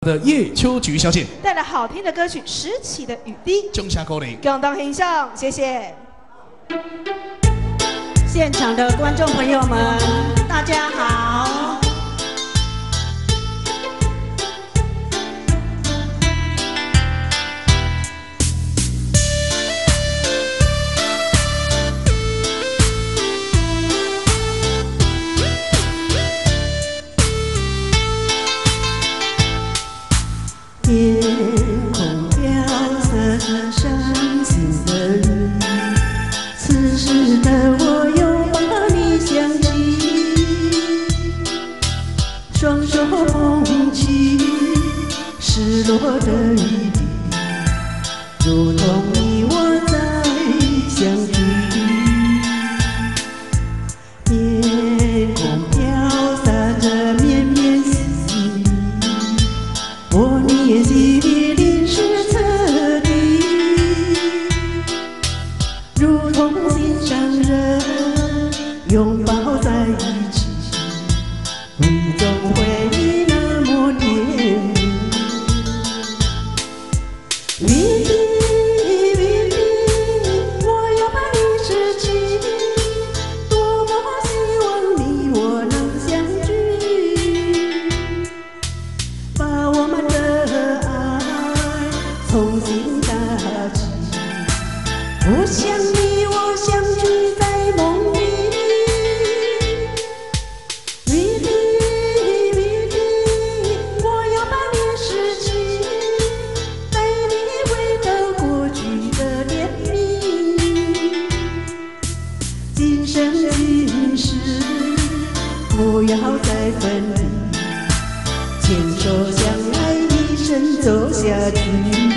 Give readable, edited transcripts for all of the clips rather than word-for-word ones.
的叶秋菊小姐带来好听的歌曲《拾起的雨滴》， 中下歌铃， 共同欣赏，谢谢。 现场的观众朋友们，大家好。天空飘洒着伤心的雨，此时的我拥抱你想起，双手捧起失落的雨滴，如同你我再相聚。天空飘洒着绵绵细雨，我捏起淋湿侧地，如同心上人拥抱在一起，回中回忆那么甜蜜。雨滴雨滴，我要把你拾起，多么希望你我能相聚，把我们的爱重新搭起。我想你我相聚在梦里，雨滴雨滴，我要把你拾起，带你回到过去的甜蜜。今生今世不要再分离，牵手相爱一生走下去。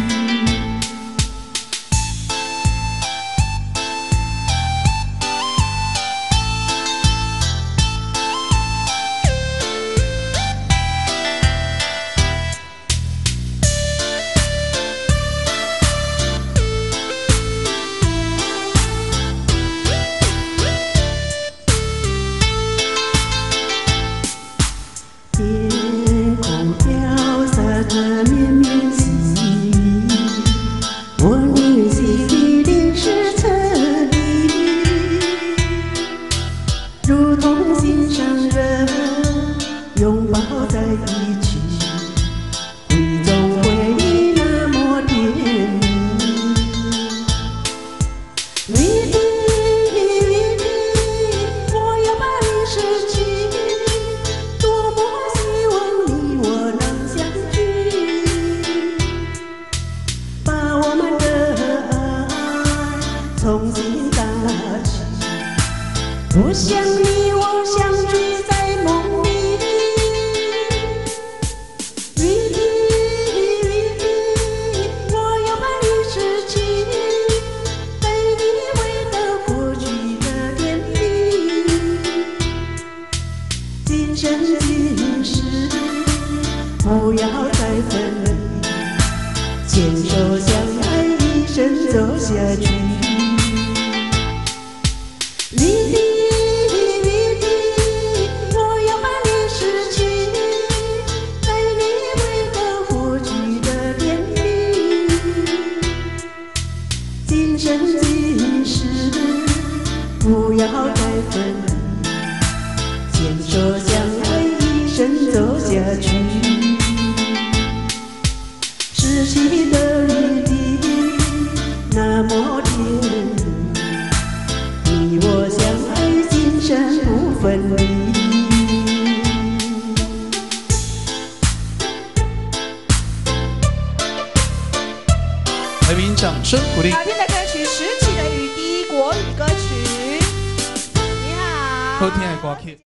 天空飘洒着绵绵细雨，我捏起淋湿侧地，如同心上人拥抱在一起，回中回忆那么甜蜜。雨滴雨滴，我要把你拾起，多么希望你我能相聚，把我们的爱重新搭起。我想你我相聚在梦里，雨滴雨滴，我要把你拾起，带你回到过去的甜蜜。今生今世不要再分离，牵手相爱一生走下去。雨滴雨滴，我要把你拾起，带你回到过去的甜蜜。今生今世不要再分离，牵手相爱一生走下去。拾起的雨滴那么甜蜜，你我相爱今生不分离。 来宾掌声鼓励。 好听的歌曲《拾起的雨滴》国语歌曲。你好。 好听的歌曲。